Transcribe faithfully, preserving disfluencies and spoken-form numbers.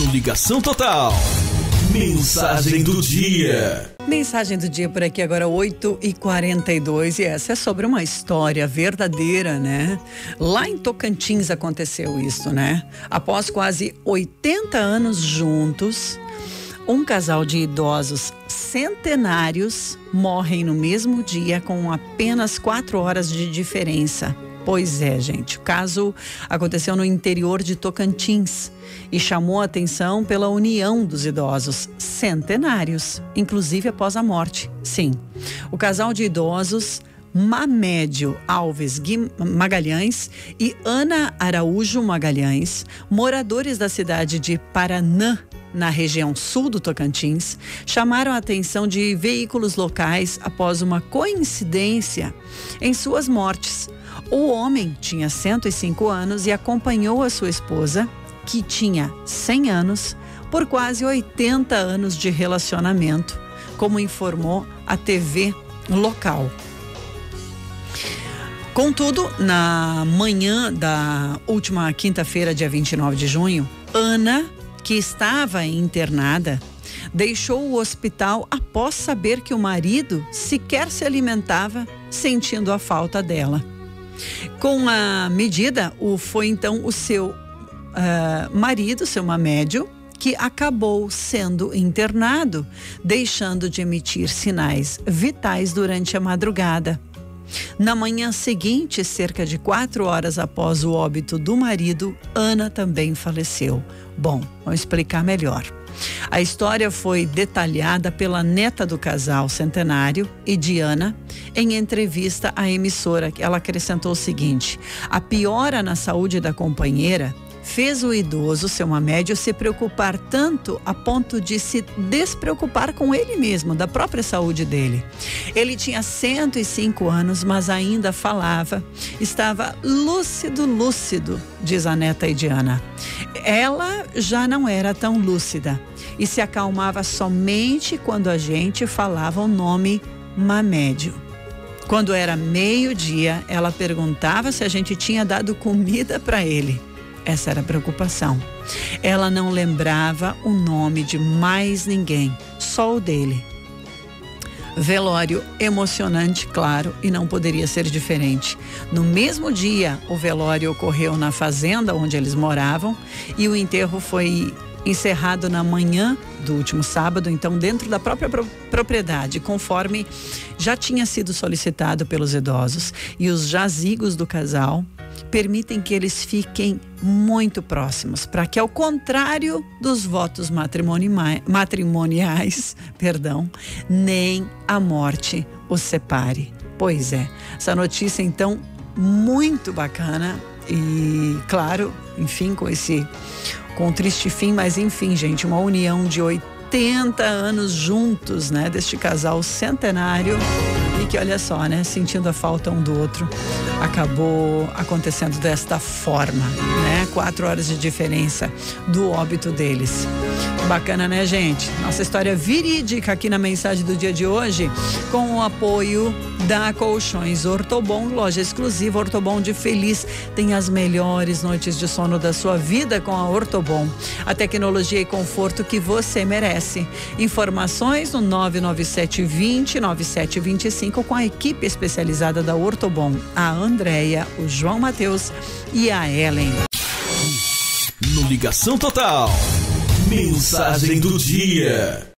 No Ligação Total. Mensagem do dia. Mensagem do dia por aqui agora, oito e quarenta e dois, e essa é sobre uma história verdadeira, né? Lá em Tocantins aconteceu isso, né? Após quase oitenta anos juntos, um casal de idosos centenários morrem no mesmo dia com apenas quatro horas de diferença. Pois é, gente, o caso aconteceu no interior de Tocantins e chamou a atenção pela união dos idosos centenários, inclusive após a morte. Sim, o casal de idosos Mamédio Alves Magalhães e Ana Araújo Magalhães, moradores da cidade de Paranã, na região sul do Tocantins, chamaram a atenção de veículos locais após uma coincidência em suas mortes. O homem tinha cento e cinco anos e acompanhou a sua esposa, que tinha cem anos, por quase oitenta anos de relacionamento, como informou a T V local. Contudo, na manhã da última quinta-feira, dia vinte e nove de junho, Ana, que estava internada, deixou o hospital após saber que o marido sequer se alimentava, sentindo a falta dela. Com a medida, o, foi então o seu uh, marido, seu Mamédio, que acabou sendo internado, deixando de emitir sinais vitais durante a madrugada. Na manhã seguinte, cerca de quatro horas após o óbito do marido, Ana também faleceu. Bom, vamos explicar melhor. A história foi detalhada pela neta do casal centenário e Diana em entrevista à emissora. Ela acrescentou o seguinte: a piora na saúde da companheira fez o idoso, seu Mamédio, se preocupar tanto a ponto de se despreocupar com ele mesmo, da própria saúde dele. Ele tinha cento e cinco anos, mas ainda falava, estava lúcido, lúcido, diz a neta e Diana. Ela já não era tão lúcida e se acalmava somente quando a gente falava o nome Mamédio. Quando era meio-dia, ela perguntava se a gente tinha dado comida para ele. Essa era a preocupação. Ela não lembrava o nome de mais ninguém, só o dele. Velório emocionante, claro, e não poderia ser diferente. No mesmo dia, o velório ocorreu na fazenda onde eles moravam e o enterro foi encerrado na manhã do último sábado, então dentro da própria pro- propriedade, conforme já tinha sido solicitado pelos idosos. E os jazigos do casal permitem que eles fiquem muito próximos, para que, ao contrário dos votos matrimoni- matrimoniais, perdão, nem a morte os separe. Pois é, essa notícia então muito bacana e, claro, enfim, com esse com um triste fim, mas enfim, gente, uma união de oitenta anos juntos, né, deste casal centenário e que, olha só, né, sentindo a falta um do outro, acabou acontecendo desta forma, né, quatro horas de diferença do óbito deles. Bacana, né, gente? Nossa história verídica aqui na mensagem do dia de hoje, com o apoio da Colchões Ortobon, loja exclusiva Ortobon de Feliz. Tem as melhores noites de sono da sua vida com a Ortobon. A tecnologia e conforto que você merece. Informações no nove nove sete dois zero nove sete dois cinco com a equipe especializada da Ortobon, a Andréia, o João Matheus e a Ellen. No Ligação Total. Mensagem do dia.